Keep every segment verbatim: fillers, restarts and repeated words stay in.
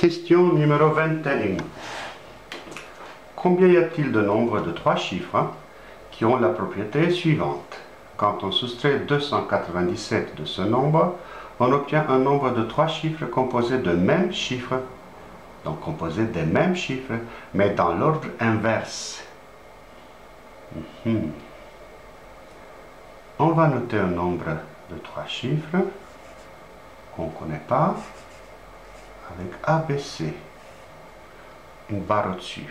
Question numéro vingt et un. Combien y a-t-il de nombres de trois chiffres qui ont la propriété suivante? Quand on soustrait deux cent quatre-vingt-dix-sept de ce nombre, on obtient un nombre de trois chiffres composés de mêmes chiffres, donc composés des mêmes chiffres, mais dans l'ordre inverse. Mmh. On va noter un nombre de trois chiffres qu'on ne connaît pas, avec A B C, une barre au-dessus.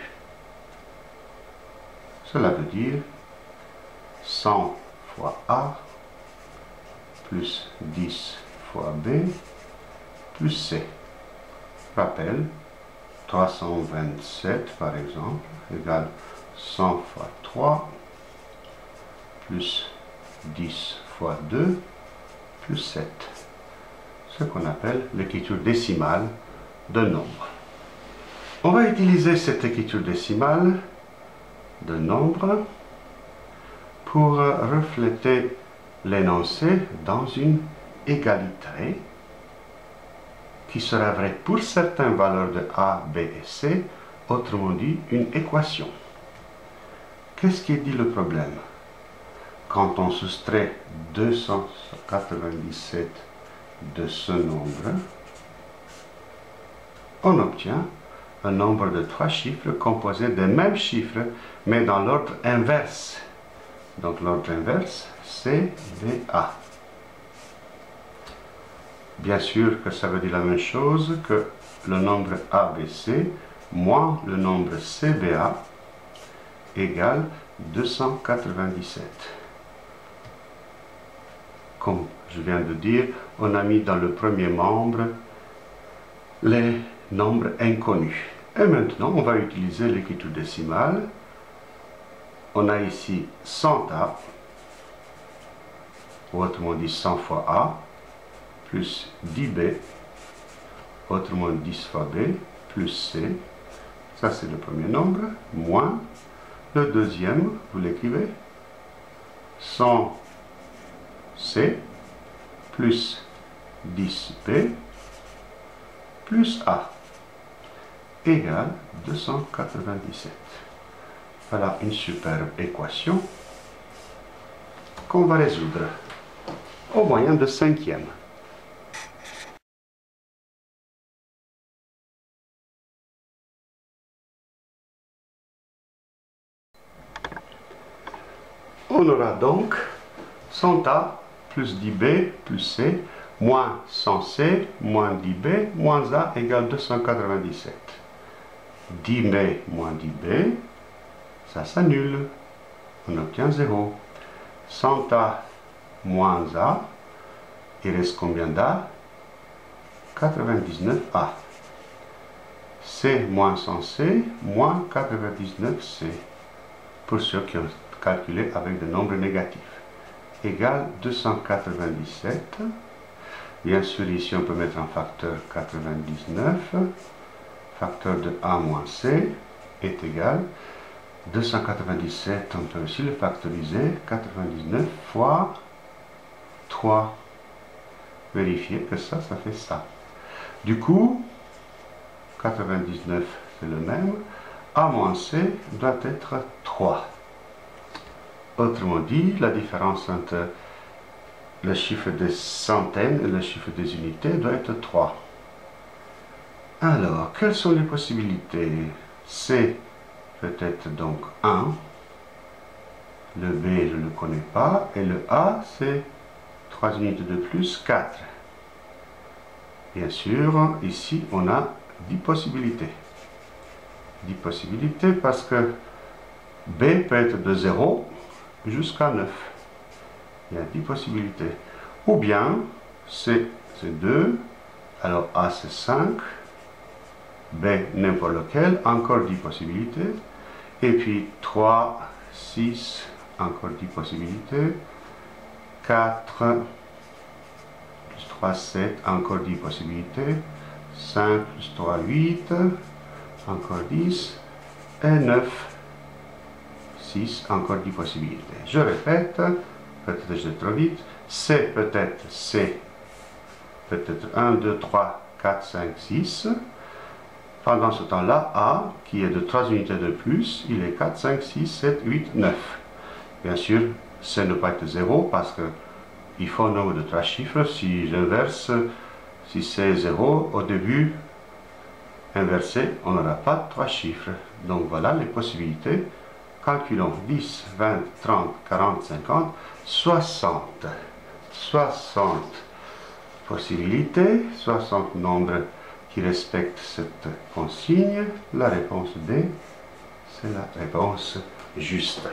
Cela veut dire cent fois A plus dix fois B plus C. Rappel, trois cent vingt-sept par exemple égale cent fois trois plus dix fois deux plus sept. Ce qu'on appelle l'écriture décimale d'un nombre. On va utiliser cette écriture décimale de nombre pour refléter l'énoncé dans une égalité qui sera vraie pour certaines valeurs de A, B et C, autrement dit une équation. Qu'est-ce qui dit le problème? Quand on soustrait deux cent quatre-vingt-dix-sept de ce nombre, on obtient un nombre de trois chiffres composés des mêmes chiffres, mais dans l'ordre inverse. Donc l'ordre inverse, C, D, A. Bien sûr que ça veut dire la même chose que le nombre A B C moins le nombre C B A égale deux cent quatre-vingt-dix-sept. Comme je viens de dire, on a mis dans le premier membre les nombres inconnus. Et maintenant, on va utiliser l'écriture décimale. On a ici cent A, autrement dit cent fois A, plus dix B, autrement dix fois B, plus C. Ça, c'est le premier nombre, moins le deuxième, vous l'écrivez, cent C, plus dix B, plus A, égale deux cent quatre-vingt-dix-sept. Voilà une superbe équation qu'on va résoudre au moyen de cinquième. On aura donc cent A plus dix B plus C moins cent C moins dix B moins A égale deux cent quatre-vingt-dix-sept. dix B moins dix B, ça s'annule. On obtient zéro. cent A moins A, il reste combien d'A? quatre-vingt-dix-neuf A. C moins cent C moins quatre-vingt-dix-neuf C. Pour ceux qui ont calculé avec des nombres négatifs. Égale deux cent quatre-vingt-dix-sept. Bien sûr, ici on peut mettre un facteur quatre-vingt-dix-neuf. Facteur de A moins C est égal deux cent quatre-vingt-dix-sept. On peut aussi le factoriser. quatre-vingt-dix-neuf fois trois. Vérifiez que ça, ça fait ça. Du coup, quatre-vingt-dix-neuf c'est le même. A moins C doit être trois. Autrement dit, la différence entre le chiffre des centaines et le chiffre des unités doit être trois. Alors, quelles sont les possibilités? C peut être donc un. Le B, je ne le connais pas. Et le A, c'est trois unités de plus, quatre. Bien sûr, ici, on a dix possibilités. dix possibilités parce que B peut être de zéro jusqu'à neuf. Il y a dix possibilités. Ou bien, C, c'est deux. Alors, A, c'est cinq. B, n'importe lequel, encore dix possibilités. Et puis trois, six, encore dix possibilités. quatre, plus trois, sept, encore dix possibilités. cinq, plus trois, huit, encore dix. Et neuf, six, encore dix possibilités. Je répète, peut-être que je vais trop vite. C, peut-être C, peut-être un, deux, trois, quatre, cinq, six. Pendant ce temps-là, A, qui est de trois unités de plus, il est quatre, cinq, six, sept, huit, neuf. Bien sûr, C ne peut pas être zéro parce qu'il faut un nombre de trois chiffres. Si j'inverse, si c'est zéro, au début, inversé, on n'aura pas trois chiffres. Donc voilà les possibilités. Calculons dix, vingt, trente, quarante, cinquante, soixante. soixante possibilités, soixante nombres qui respectent cette consigne. La réponse D, c'est la réponse juste.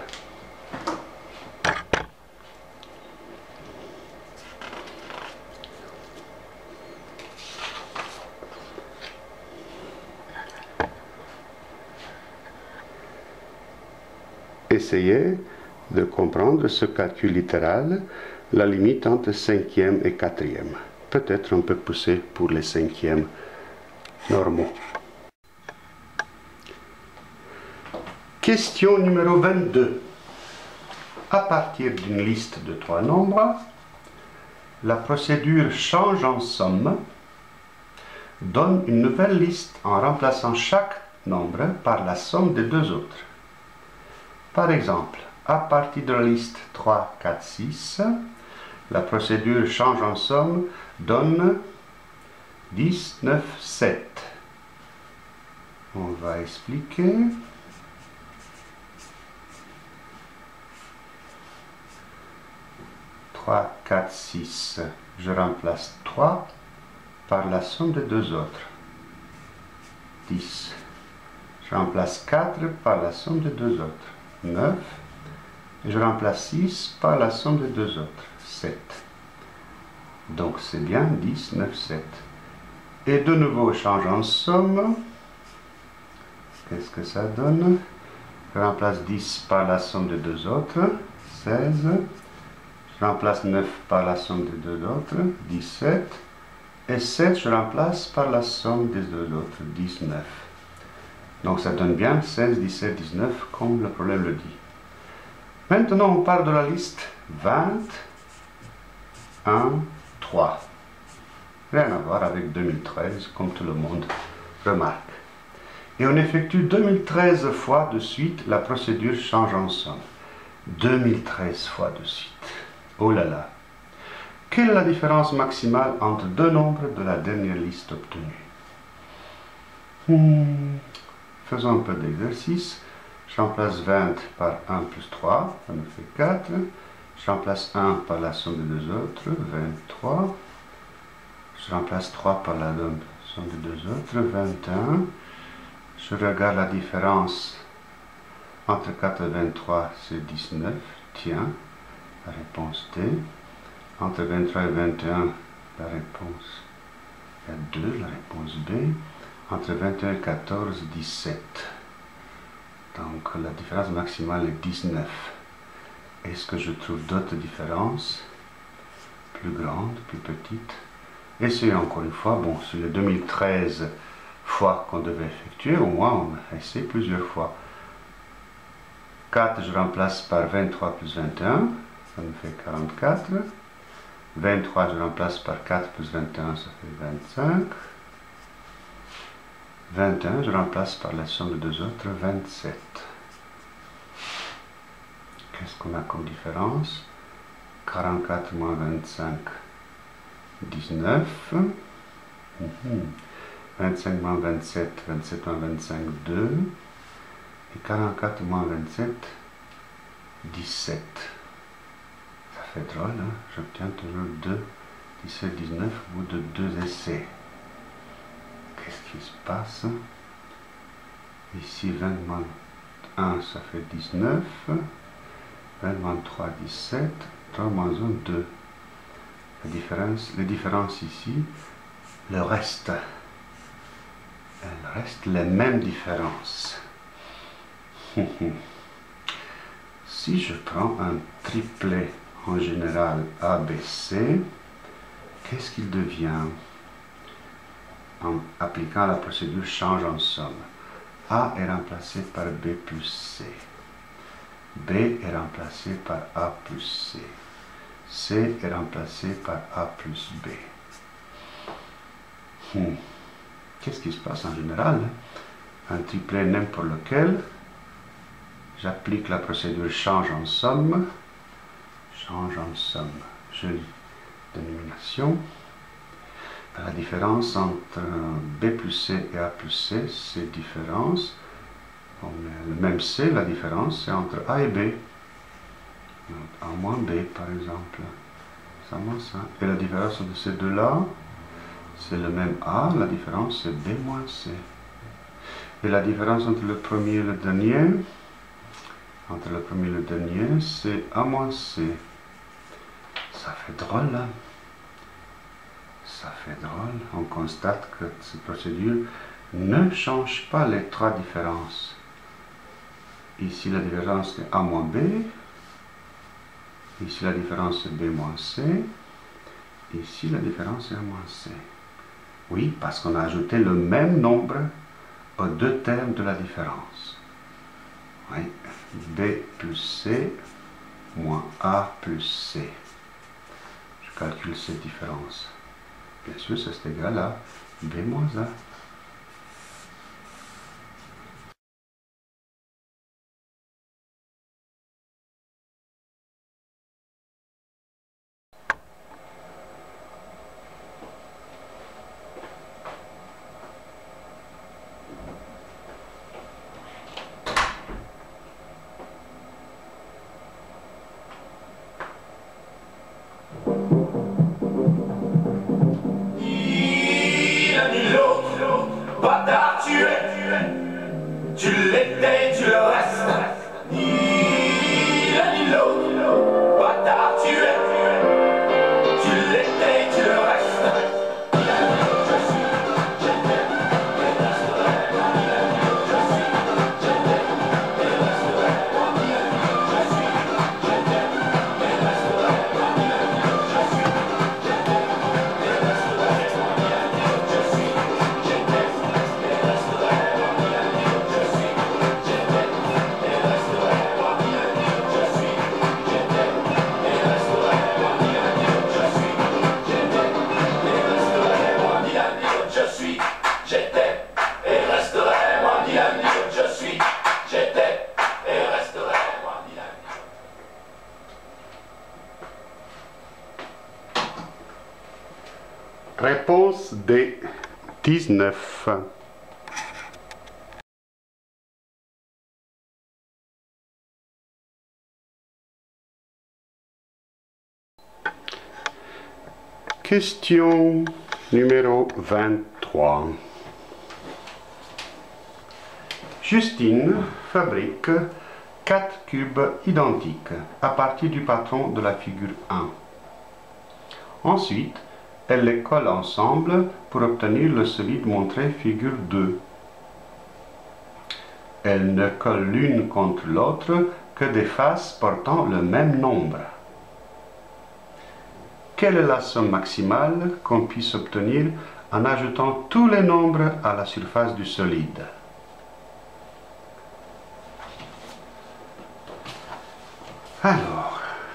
Essayez de comprendre ce calcul littéral, la limite entre cinquième et quatrième. Peut-être on peut pousser pour les cinquièmes normaux. Question numéro vingt-deux. À partir d'une liste de trois nombres, la procédure change en somme donne une nouvelle liste en remplaçant chaque nombre par la somme des deux autres. Par exemple, à partir de la liste trois, quatre, six, la procédure change en somme donne dix, neuf, sept. On va expliquer. trois, quatre, six. Je remplace trois par la somme des deux autres. dix. Je remplace quatre par la somme des deux autres. neuf. Et je remplace six par la somme des deux autres. sept. Donc c'est bien dix, neuf, sept. Et de nouveau, je change en somme. Qu'est-ce que ça donne? Je remplace dix par la somme des deux autres. seize. Je remplace neuf par la somme des deux autres. dix-sept. Et sept, je remplace par la somme des deux autres. dix-neuf. Donc ça donne bien seize, dix-sept, dix-neuf, comme le problème le dit. Maintenant, on part de la liste vingt, un, trois. Rien à voir avec deux mille treize, comme tout le monde remarque. Et on effectue deux mille treize fois de suite, la procédure change en somme. deux mille treize fois de suite. Oh là là. Quelle est la différence maximale entre deux nombres de la dernière liste obtenue? hmm. Faisons un peu d'exercice. Je remplace vingt par un plus trois, ça me fait quatre. Je remplace un par la somme des deux autres, vingt-trois. Je remplace trois par la somme des deux autres, vingt et un. Je regarde la différence entre quatre et vingt-trois, c'est dix-neuf. Tiens, la réponse D. Entre vingt-trois et vingt et un, la réponse est deux, la réponse B. Entre vingt et un et quatorze, dix-sept. Donc la différence maximale est dix-neuf. Est-ce que je trouve d'autres différences? Plus grandes, plus petites? Essayons encore une fois. Bon, sur les deux mille treize fois qu'on devait effectuer, au moins on essaie plusieurs fois. quatre, je remplace par vingt-trois plus vingt et un, ça me fait quarante-quatre. vingt-trois, je remplace par quatre plus vingt et un, ça fait vingt-cinq. vingt et un, je remplace par la somme des deux autres, vingt-sept. Qu'est-ce qu'on a comme différence? quarante-quatre moins vingt-cinq, dix-neuf. Mm-hmm. vingt-cinq moins vingt-sept, vingt-sept moins vingt-cinq, deux. Et quarante-quatre moins vingt-sept, dix-sept. Ça fait drôle, hein? J'obtiens toujours deux, dix-sept, dix-neuf au bout de deux essais. Qu'est-ce qui se passe? Ici, vingt moins un, ça fait dix-neuf. vingt moins trois, dix-sept. trois moins un, deux. La différence, les différences ici, le reste. Elles restent les mêmes différences. Si je prends un triplet en général A B C, qu'est-ce qu'il devient? En appliquant la procédure change en somme. A est remplacé par B plus C. B est remplacé par A plus C. C est remplacé par A plus B. Hmm. qu'est-ce qui se passe en général? Un triplet n'importe lequel. J'applique la procédure change en somme. Change en somme. Jolie dénomination. La différence entre B plus C et A plus C, c'est différence. On met le même C, la différence c'est entre A et B. Donc, A moins B par exemple. Ça moins ça. Et la différence entre ces deux-là, c'est le même A, la différence c'est B moins C. Et la différence entre le premier et le dernier, entre le premier et le dernier, c'est A moins C. Ça fait drôle, hein? Ça fait drôle. On constate que cette procédure ne change pas les trois différences. Ici, la différence est A moins B. Ici, la différence est B moins C. Ici, la différence est A moins C. Oui, parce qu'on a ajouté le même nombre aux deux termes de la différence. Oui. B plus C moins A plus C. Je calcule cette différence. Bien sûr, c'est égal à B moins A. Bâtard, tu es, tu l'étais, tu le restes. Ni l'un ni l'autre. Bâtard, tu es, tu l'étais, tu le restes. Je suis, j'étais, et resterai. Je suis, j'étais, et resterai. Je suis, j'étais, et resterai. Je suis, j'étais, et resterai. Je suis, j'étais. Réponse D, dix-neuf. Question numéro vingt-trois. Justine fabrique quatre cubes identiques à partir du patron de la figure un. Ensuite, elle les colle ensemble pour obtenir le solide montré figure deux. Elle ne colle l'une contre l'autre que des faces portant le même nombre. Quelle est la somme maximale qu'on puisse obtenir en ajoutant tous les nombres à la surface du solide? Alors,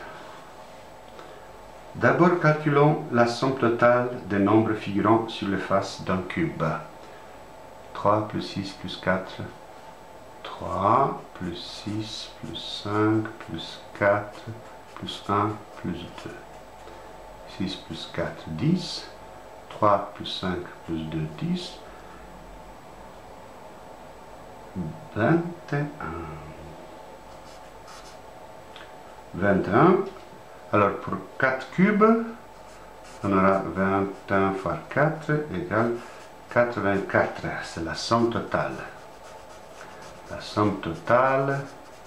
d'abord calculons la somme totale des nombres figurant sur les faces d'un cube. trois plus six plus quatre, trois plus six plus cinq plus quatre plus un plus deux. six plus quatre, dix. trois plus cinq plus deux, dix. vingt et un. vingt et un. Alors pour quatre cubes, on aura vingt et un fois quatre égale quatre-vingt-quatre. C'est la somme totale. La somme totale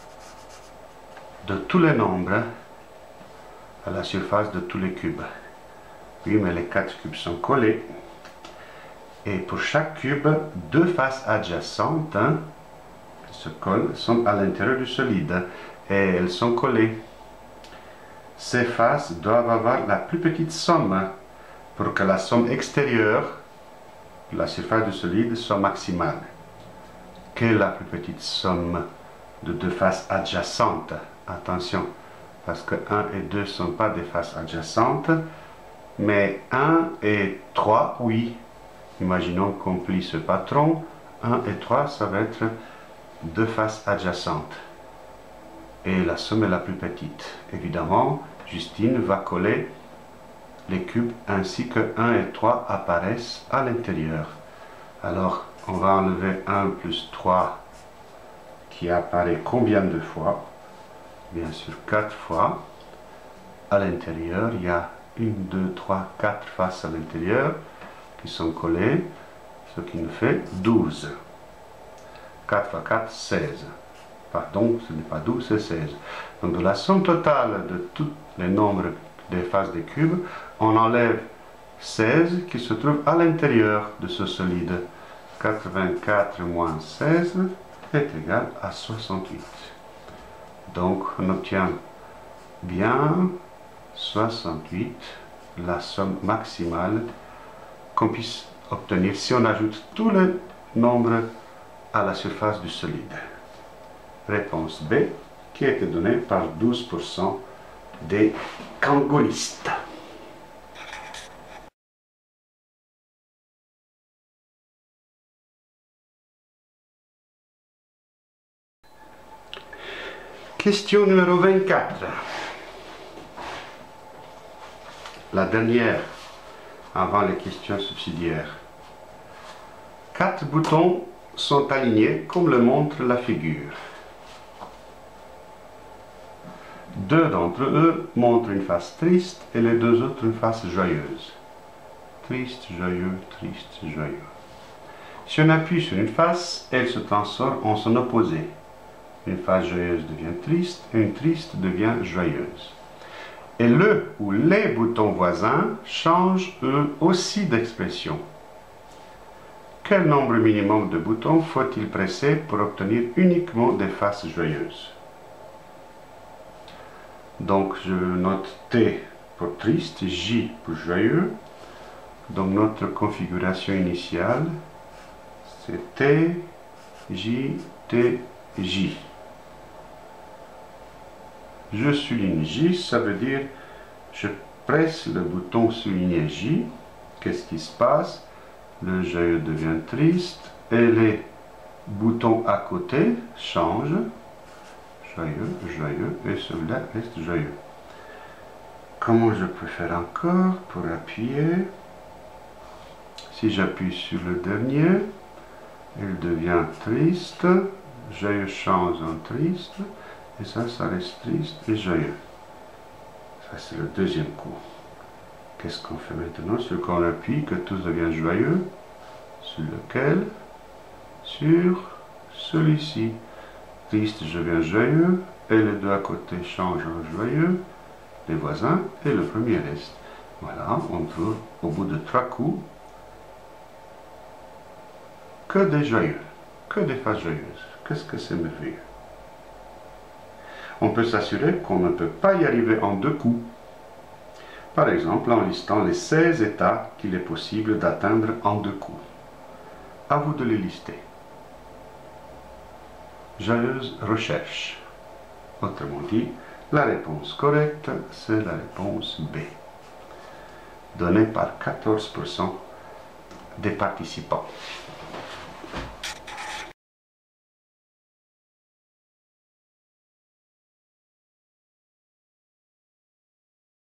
de tous les nombres à la surface de tous les cubes. Oui, mais les quatre cubes sont collés. Et pour chaque cube, deux faces adjacentes hein, qui se collent sont à l'intérieur du solide. Et elles sont collées. Ces faces doivent avoir la plus petite somme pour que la somme extérieure de la surface du solide soit maximale. Quelle est la plus petite somme de deux faces adjacentes? Attention, parce que un et deux ne sont pas des faces adjacentes, mais un et trois, oui. imaginons qu'on plie ce patron, un et trois, ça va être deux faces adjacentes. Et la somme est la plus petite. Évidemment, Justine va coller les cubes ainsi que un et trois apparaissent à l'intérieur. Alors, on va enlever un plus trois qui apparaît combien de fois? Bien sûr, quatre fois. À l'intérieur, il y a une, deux, trois, quatre faces à l'intérieur qui sont collées, ce qui nous fait douze. quatre fois quatre, seize. Pardon, ce n'est pas douze, c'est seize. Donc de la somme totale de tous les nombres des faces des cubes, on enlève seize qui se trouve à l'intérieur de ce solide. quatre-vingt-quatre moins seize est égal à soixante-huit. Donc on obtient bien soixante-huit, la somme maximale qu'on puisse obtenir si on ajoute tous les nombres à la surface du solide. Réponse B, qui a été donnée par douze pour cent des kangonistes. Question numéro vingt-quatre. La dernière avant les questions subsidiaires. Quatre boutons sont alignés comme le montre la figure. Deux d'entre eux montrent une face triste et les deux autres une face joyeuse. Triste, joyeux, triste, joyeux. Si on appuie sur une face, elle se transforme en son opposé. Une face joyeuse devient triste et une triste devient joyeuse. Et le ou les boutons voisins changent eux aussi d'expression. Quel nombre minimum de boutons faut-il presser pour obtenir uniquement des faces joyeuses? Donc je note T pour triste, J pour joyeux. Donc notre configuration initiale, c'est T, J, T, J. Je souligne J, ça veut dire je presse le bouton souligné J. Qu'est-ce qui se passe? Le joyeux devient triste et les boutons à côté changent. Joyeux, joyeux, et celui-là reste joyeux. Comment je peux faire encore pour appuyer? Si j'appuie sur le dernier, il devient triste, joyeux change en triste, et ça, ça reste triste et joyeux. Ça, c'est le deuxième coup. Qu'est-ce qu'on fait maintenant? Sur qu'on appuie, que tout devient joyeux. Sur lequel? Sur celui-ci. Triste, je deviens joyeux, et les deux à côté changent en joyeux, les voisins, et le premier reste. Voilà, on trouve au bout de trois coups que des joyeux, que des faces joyeuses. Qu'est-ce que c'est merveilleux? On peut s'assurer qu'on ne peut pas y arriver en deux coups. Par exemple, en listant les seize états qu'il est possible d'atteindre en deux coups. À vous de les lister. Joyeuse recherche. Autrement dit, la réponse correcte, c'est la réponse B, donnée par quatorze pour cent des participants.